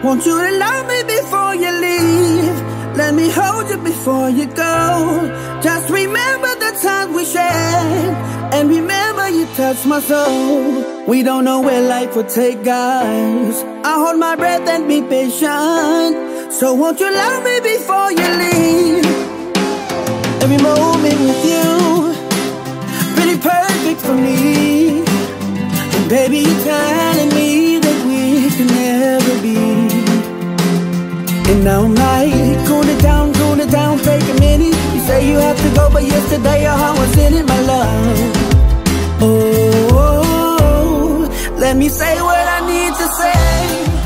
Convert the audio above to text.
Want you to love me before you leave. Let me hold you before you go. Just remember the times we shared, and remember you touched my soul. We don't know where life will take us. I hold my breath and be patient. So won't you love me before you leave? Every moment with you, really perfect for me. And baby, you're telling me that we can never be. And now I'm like, cool it down, take a minute. You say you have to go, but yesterday your heart was in it, my love. Oh, let me say what I need to say.